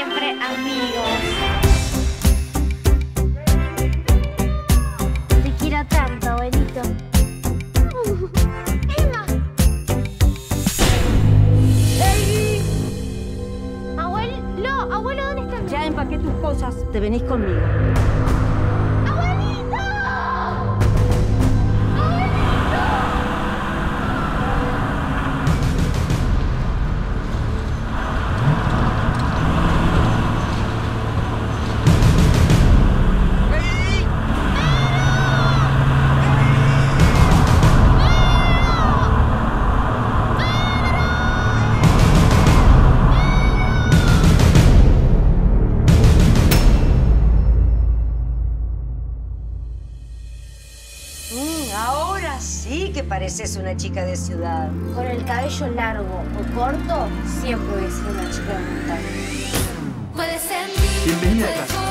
siempre amigos. Te quiero tanto, abuelito. Emma. ¡Ey! Abuelo, ¿dónde estás? Ya empaqué tus cosas. Te venís conmigo. ¡Abuelito! Ahora sí que pareces una chica de ciudad. Con el cabello largo o corto, siempre voy a ser una chica de montaña. Puede ser. Bienvenida a casa.